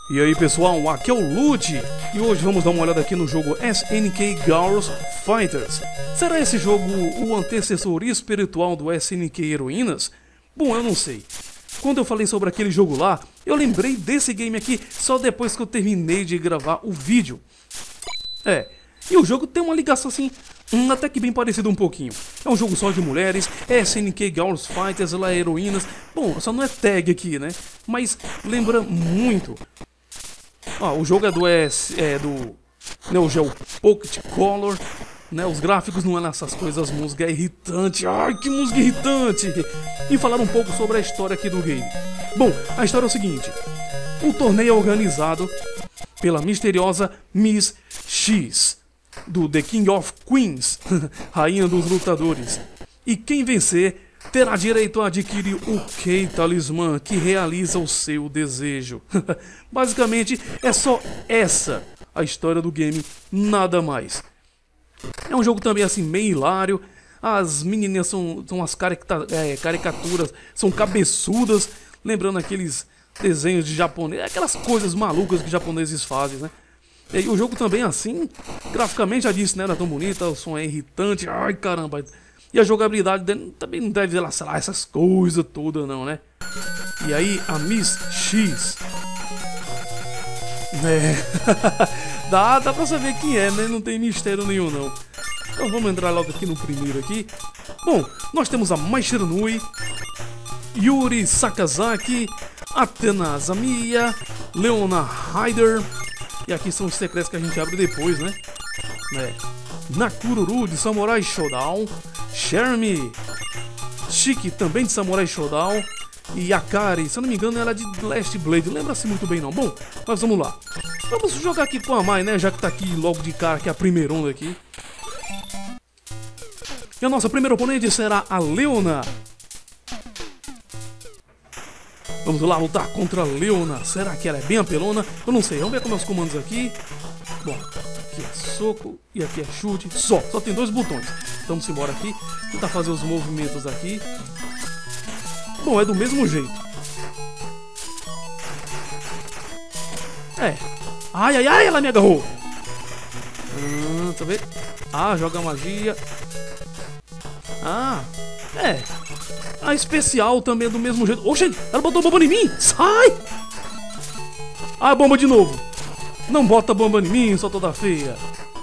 E aí pessoal, aqui é o Lute e hoje vamos dar uma olhada aqui no jogo SNK Girls Fighters. Será esse jogo o antecessor espiritual do SNK Heroínas? Bom, eu não sei. Quando eu falei sobre aquele jogo lá, eu lembrei desse game aqui só depois que eu terminei de gravar o vídeo. E o jogo tem uma ligação assim, até que bem parecido um pouquinho. É um jogo só de mulheres, é SNK Girls Fighters, lá é heroínas. Bom, só não é tag aqui, né? Mas lembra muito. O jogo é do Neo Geo Pocket Color, né? Os gráficos não é nessas coisas, a música é irritante. Ai, que música irritante! E falar um pouco sobre a história aqui do game. Bom, a história é o seguinte: o torneio é organizado pela misteriosa Miss X, do The King of Queens, rainha dos lutadores. E quem vencer terá direito a adquirir o Key-Talismã, que realiza o seu desejo. Basicamente, é só essa a história do game, nada mais. É um jogo também assim meio hilário. As meninas são as caricaturas, são cabeçudas, lembrando aqueles desenhos de japonês, aquelas coisas malucas que os japoneses fazem, né? E o jogo também assim, graficamente já disse, né? Não é tão bonita, o som é irritante, ai caramba. E a jogabilidade também não deve ser lá essas coisas todas não, né? E aí a Miss X, dá pra saber quem é, né? Não tem mistério nenhum não. Então vamos entrar logo aqui no primeiro aqui. Bom, nós temos a Mai Shiranui, Yuri Sakazaki, Athena Zamiya, Leona Ryder. E aqui são os secretos que a gente abre depois, né? Nakururu de Samurai Shodown, Shermie, Shiki também de Samurai Shodown e Akari, se eu não me engano ela é de Last Blade, não lembra-se muito bem não. Bom, mas vamos lá. Vamos jogar aqui com a Mai, né? Já que tá aqui logo de cara, que é a primeira onda aqui. E a nossa primeira oponente será a Leona. Vamos lá lutar contra a Leona. Será que ela é bem apelona? Eu não sei, vamos ver como é os comandos aqui. Bom, aqui é soco e aqui é chute. Só tem dois botões. Vamos embora aqui, tentar fazer os movimentos aqui. Bom, é do mesmo jeito. Ai, ela me agarrou. Deixa eu ver. Joga magia. A especial também é do mesmo jeito. Oxe, ela botou bomba em mim. Sai! Bomba de novo. Não bota bomba em mim, só toda feia.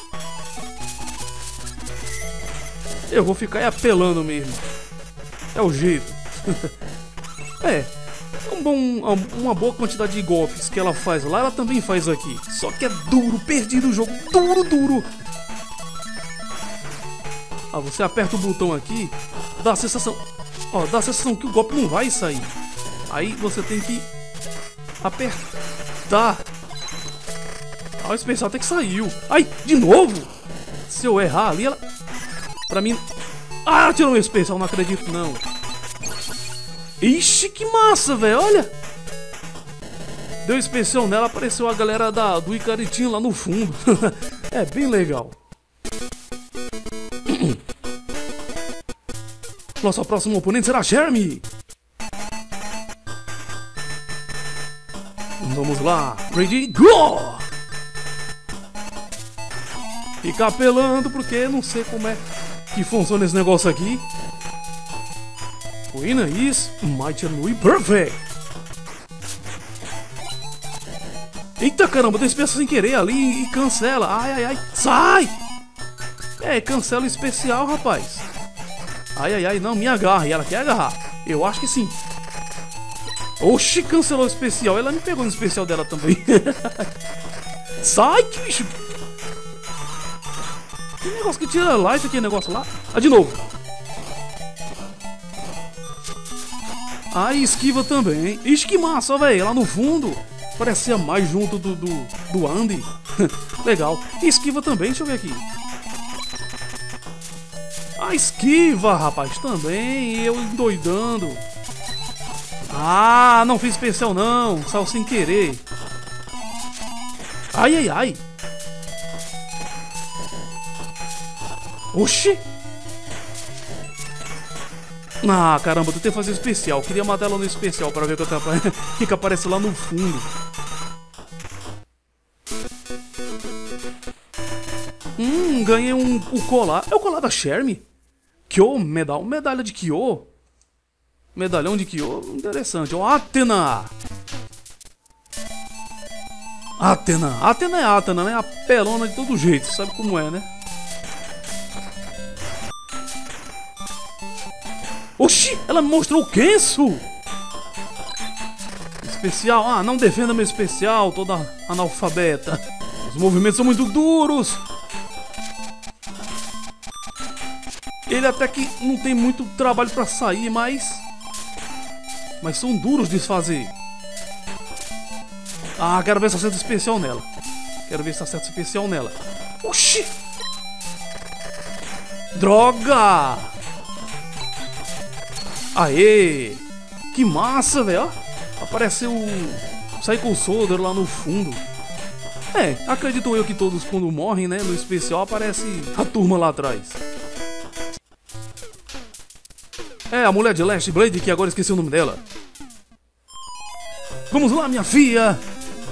Eu vou ficar apelando mesmo. É o jeito. Uma boa quantidade de golpes que ela faz lá, ela também faz aqui. Só que é duro, perdido o jogo. Duro. Você aperta o botão aqui, dá a sensação que o golpe não vai sair. Aí você tem que apertar. O especial até que saiu. Ai, de novo? Se eu errar ali, ela... Pra mim... ela tirou o especial, não acredito não. Ixi, que massa, velho, olha. Deu especial nela, apareceu a galera do Icaritinho lá no fundo. É bem legal. Nossa próxima oponente será a Shermie. Vamos lá. Ready, go! Fica apelando porque não sei como é que funciona esse negócio aqui. Winner is Mai Shiranui Perfect. Eita caramba, deu especial sem querer ali e cancela. Ai, sai! Cancela o especial, rapaz. Ai, não, me agarra. E ela quer agarrar. Eu acho que sim. Oxi, cancelou o especial. Ela me pegou no especial dela também. Sai, que bicho. Que negócio que tira life aqui, negócio lá. De novo. Esquiva também. Ixi, que massa, velho. Lá no fundo. Parecia mais junto do Andy. Legal. Esquiva também, deixa eu ver aqui. Esquiva, rapaz, também. Eu endoidando. Não fiz especial não. Saiu sem querer. Ai. Oxi. Caramba, eu tentei fazer especial. Queria matar ela no especial para ver o que aparece lá no fundo. Ganhei o colar. É o colar da Shermie? Kyo, medalha de Kyo. Medalhão de Kyo, interessante. Ó, Athena. Athena é Athena, né? A pelona de todo jeito, sabe como é, né? Oxi, ela me mostrou o Kensu. Especial, ah, não defenda meu especial, toda analfabeta. Os movimentos são muito duros. Ele até que não tem muito trabalho pra sair, mas são duros de fazer. Ah, quero ver se acerta especial nela. Oxi! Droga! Aê! Que massa, velho! Apareceu o Psycho Soldier lá no fundo. É, acredito eu que todos quando morrem, né, no especial aparece a turma lá atrás. É, a mulher de Last Blade, que agora esqueci o nome dela. Vamos lá, minha filha!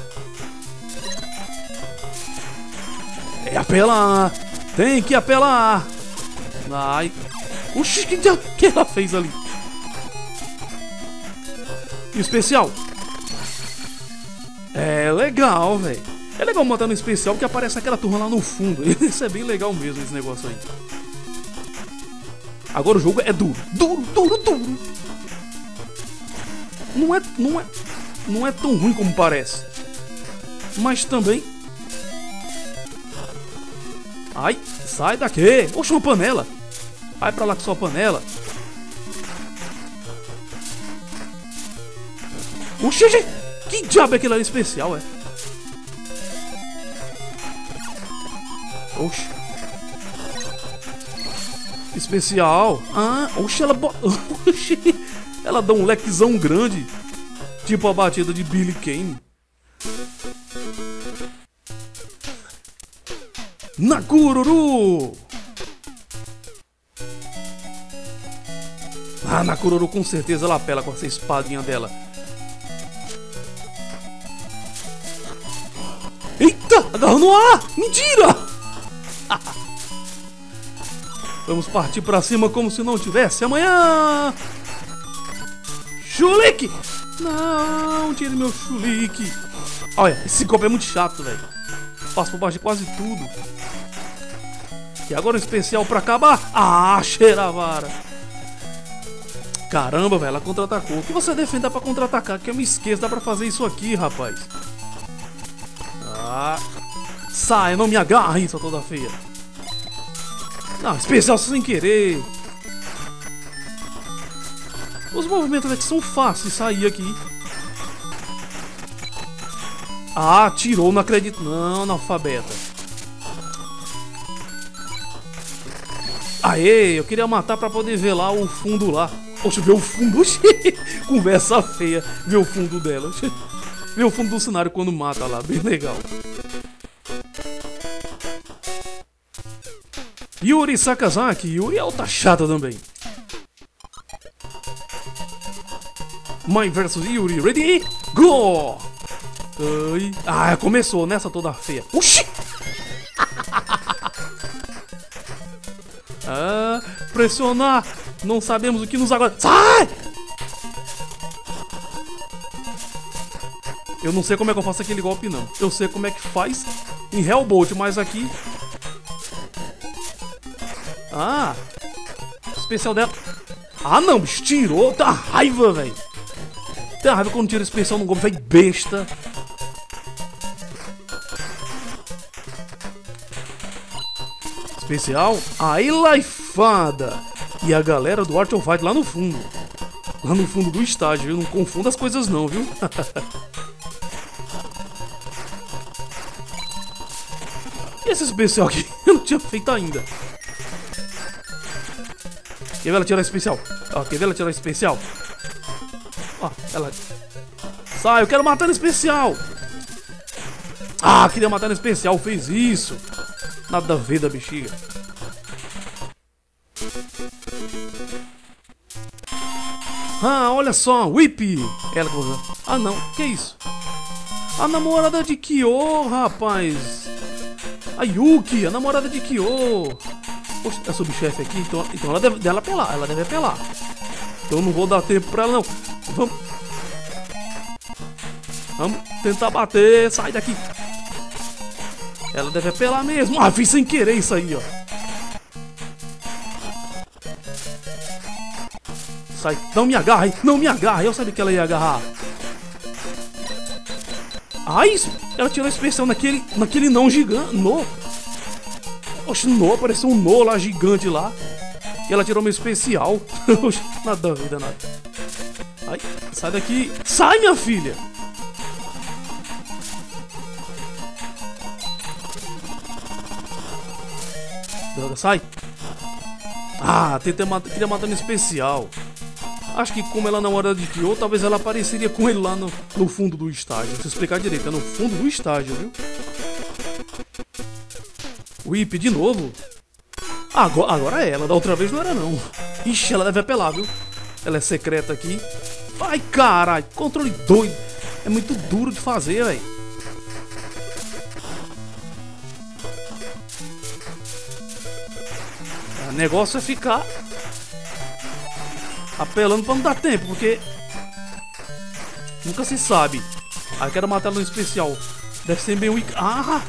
É apelar! Tem que apelar! Ai! Oxi, que ela fez ali? E o especial? É legal, velho. É legal matar no especial porque aparece aquela turma lá no fundo. Isso é bem legal mesmo, esse negócio aí. Agora o jogo é duro. Duro. Não é tão ruim como parece. Mas também... Ai, sai daqui. Oxe, uma panela. Vai pra lá com sua panela. Oxi, que diabo é aquilo ali especial, é? Oxi. Especial. Ah, oxi, oxi, ela dá um lequezão grande. Tipo a batida de Billy Kane. Nakururu! Ah, Nakururu com certeza ela apela com essa espadinha dela. Eita! Agarrou no ar! Mentira! Vamos partir pra cima como se não tivesse amanhã! Chulique! Não, tire meu chulique! Olha, esse golpe é muito chato, velho. Passo por baixo de quase tudo. E agora o especial pra acabar. Ah, Cheiravara! Caramba, velho, ela contra-atacou. O que você defender pra contra-atacar? Que eu me esqueço, dá pra fazer isso aqui, rapaz. Ah, sai, não me agarre, sua toda feia. Não, especial sem querer. Os movimentos aqui são fáceis de sair aqui. Ah, tirou, não acredito. Não, analfabeta. Aê, eu queria matar pra poder ver lá o fundo lá. Poxa, ver o fundo. Conversa feia. Ver o fundo dela. Ver o fundo do cenário quando mata lá. Bem legal. Yuri Sakazaki. Yuri é outra chata também. Mai versus Yuri. Ready? Go! Ai. Ah, começou nessa toda feia. Oxi! Ah, pressionar. Não sabemos o que nos aguarda. Sai! Eu não sei como é que eu faço aquele golpe, não. Eu sei como é que faz em Hellbolt, mas aqui... Ah! Especial dela. Ah, não, bicho, tirou. Dá raiva, velho. Dá raiva quando tira especial no golpe, velho, besta. Especial. Aí, laifada. E a galera do Art of Fight lá no fundo. Lá no fundo do estádio, viu? Não confunda as coisas não, viu? E esse especial aqui? Eu não tinha feito ainda. Quer ver ela tirar especial? Ó, quer ver ela tirar especial? Ó, ela... Sai, eu quero matar no especial! Ah, queria matar no especial, fez isso! Nada a ver da bexiga. Ah, olha só, Whip! Ela que... Ah, não, que isso? A namorada de Kyo, rapaz! A Yuki, a namorada de Kyo. Poxa, é subchefe aqui, então ela deve apelar, ela deve apelar. Então eu não vou dar tempo pra ela não. Vamos tentar bater, sai daqui. Ela deve apelar mesmo. Ah, fiz sem querer isso aí, ó. Sai, não me agarre, não me agarre. Eu sabia que ela ia agarrar. Ai, ela tirou a expressão naquele não gigante. No. Oxe, no, apareceu um no lá gigante lá. E ela tirou uma especial. Oxe, nada a vida, nada. Ai, sai daqui. Sai, minha filha. Droga, sai. Ah, queria matar no especial. Acho que como ela não era de Kyo, talvez ela apareceria com ele lá no fundo do estágio. Deixa eu explicar direito, é no fundo do estágio, viu? Whip de novo? Agora é ela, da outra vez não era não. Ixi, ela deve apelar, viu? Ela é secreta aqui. Ai, caralho, controle doido. É muito duro de fazer, velho. O negócio é ficar apelando pra não dar tempo, porque nunca se sabe. Ah, eu quero matar ela no especial. Deve ser bem o... Ah!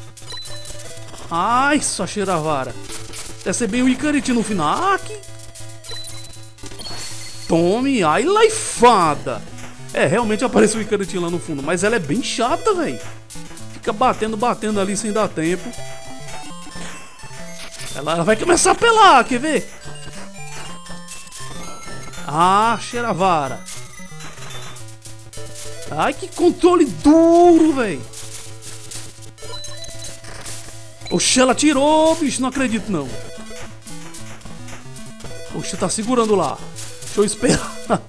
Ai, só cheira a vara. Deve ser bem o Icarity no final. Ah, que... Tome, ai, laifada. É, realmente apareceu o Icarity lá no fundo, mas ela é bem chata, velho. Fica batendo ali sem dar tempo. Ela vai começar a apelar, quer ver? Ah, cheira a vara. Ai, que controle duro, velho. Oxe, ela tirou, bicho, não acredito não. Oxe, tá segurando lá. Deixa eu esperar.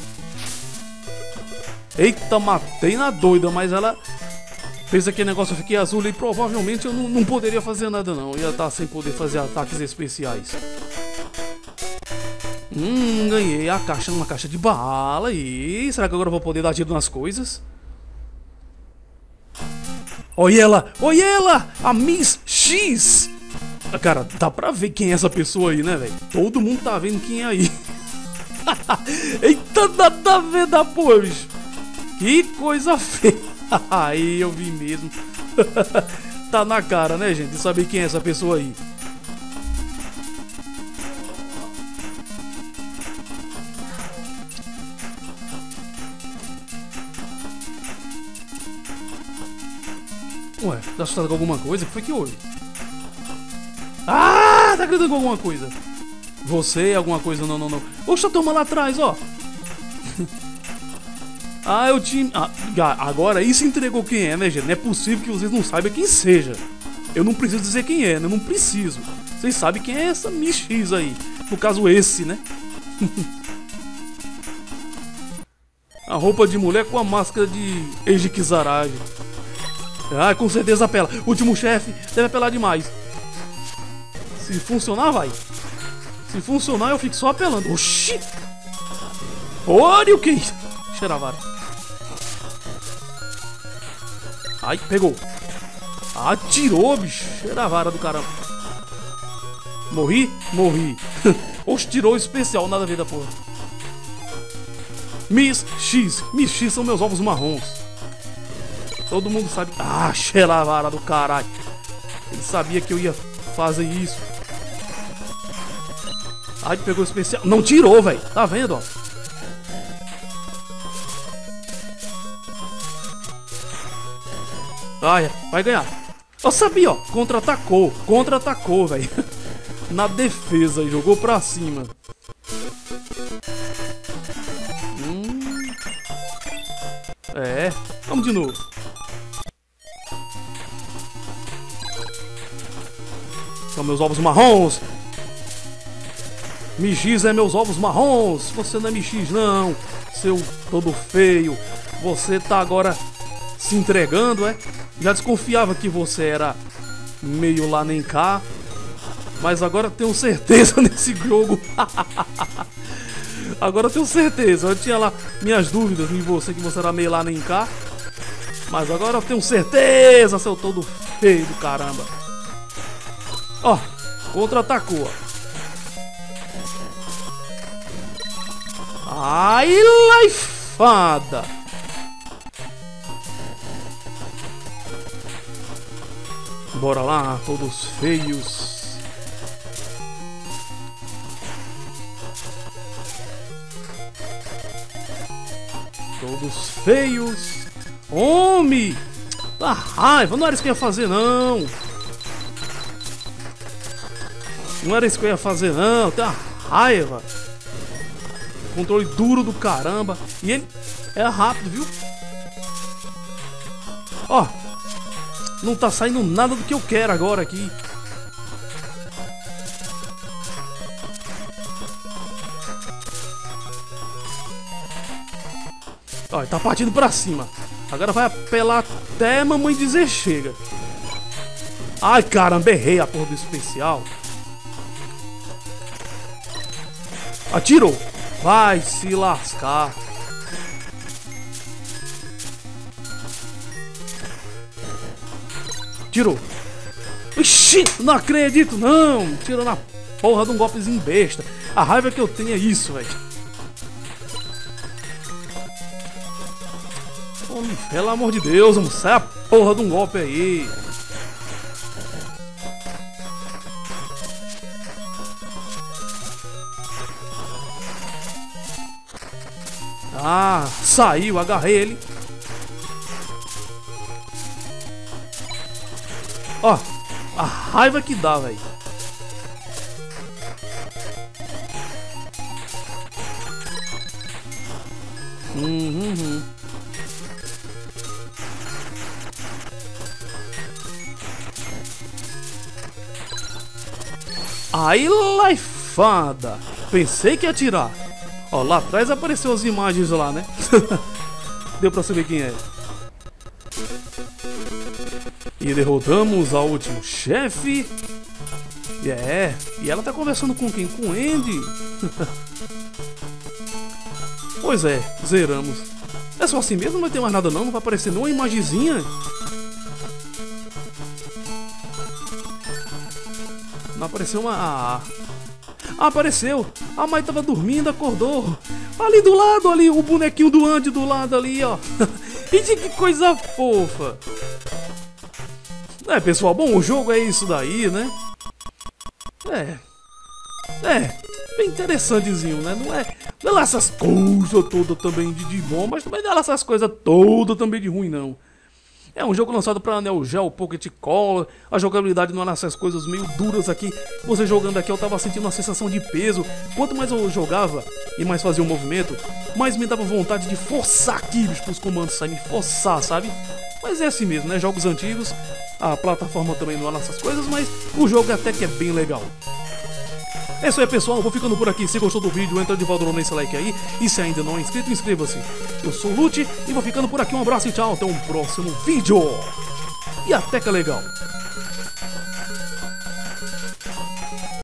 Eita, matei na doida, mas ela fez aquele negócio, eu fiquei azul e provavelmente eu não poderia fazer nada não. Eu ia estar sem poder fazer ataques especiais. Ganhei a caixa numa caixa de bala. E será que agora eu vou poder dar tiro nas coisas? Olha ela, a Miss X. Cara, dá pra ver quem é essa pessoa aí, né, velho? Todo mundo tá vendo quem é aí. Eita, nada a ver da porra, bicho. Que coisa feia. Aí eu vi mesmo. Tá na cara, né, gente? De saber quem é essa pessoa aí. Ué, tá assustado com alguma coisa? O que foi que houve? Ah, tá gritando com alguma coisa. Você, alguma coisa, não. Oxa, toma lá atrás, ó. Ah, eu tinha... agora isso entregou quem é, né, gente? Não é possível que vocês não saibam quem seja. Eu não preciso dizer quem é, né? Eu não preciso. Vocês sabem quem é essa Miss X aí. No caso, esse, né? A roupa de mulher com a máscara de Eiji Kizaragi. Ah, com certeza apela. Último chefe deve apelar demais. Se funcionar, vai. Se funcionar, eu fico só apelando. Oxi! Olha o que? Cheira a vara. Ai, pegou. Atirou, bicho. Cheira a vara do caramba. Morri? Morri. Oxe, tirou o especial, nada a ver da porra. Miss X. Miss X são meus ovos marrons. Todo mundo sabe. Ah, cheira a vara do caralho. Ele sabia que eu ia fazer isso. Ai, pegou o especial. Não tirou, velho. Tá vendo, ó? Ai, vai ganhar. Eu sabia, ó. Contra-atacou. Contra-atacou, velho. Na defesa. Jogou pra cima. É. Vamos de novo. São meus ovos marrons. Michis é meus ovos marrons. Você não é Michis, não. Seu todo feio. Você tá agora se entregando, é? Já desconfiava que você era meio lá nem cá. Mas agora tenho certeza nesse jogo. Agora tenho certeza. Eu tinha lá minhas dúvidas em você, que você era meio lá nem cá. Mas agora eu tenho certeza, seu todo feio do caramba. Ó, contra-atacou. Ai, laifada. Bora lá, todos feios. Todos feios. Homem! Dá raiva, não era isso que eu ia fazer não. Não era isso que eu ia fazer não, tem uma raiva. Controle duro do caramba. E ele é rápido, viu? Ó, não tá saindo nada do que eu quero agora aqui. Ó, ele tá partindo pra cima. Agora vai apelar até mamãe dizer chega. Ai, caramba, errei a porra do especial. Atirou. Vai se lascar. Tirou. Ixi, não acredito não. Tirou na porra de um golpezinho besta. A raiva que eu tenho é isso, velho. Pelo amor de Deus, vamos sair a porra de um golpe aí. Ah, saiu, agarrei ele. Ó, a raiva que dá, velho. Aí, laifada. Pensei que ia atirar. Ó, lá atrás apareceu as imagens lá, né? Deu pra saber quem é. E derrotamos a último chefe. E ela tá conversando com quem? Com o Andy. Pois é, zeramos. É só assim mesmo? Não vai ter mais nada não? Não vai aparecer nenhuma imagenzinha? Não apareceu uma... Ah, apareceu! A mãe tava dormindo, acordou. Ali do lado, ali, o bonequinho do Andy do lado ali, ó. E que coisa fofa. É, pessoal, bom, o jogo é isso daí, né? Bem interessantezinho, né? Não é lá essas coisas todas também de bom, mas também não é lá essas coisas todas também de ruim, não. É um jogo lançado para Neo Geo Pocket Color. A jogabilidade não é essas coisas meio duras aqui. Você jogando aqui eu tava sentindo uma sensação de peso. Quanto mais eu jogava e mais fazia o movimento, mais me dava vontade de forçar aqui, bicho, pros comandos saírem, forçar, sabe? Mas é assim mesmo, né? Jogos antigos, a plataforma também não é essas coisas, mas o jogo até que é bem legal. É isso aí, pessoal, eu vou ficando por aqui. Se gostou do vídeo, entra de volta no nesse like aí. E se ainda não é inscrito, inscreva-se. Eu sou o Lute e vou ficando por aqui. Um abraço e tchau. Até um próximo vídeo. E até que é legal.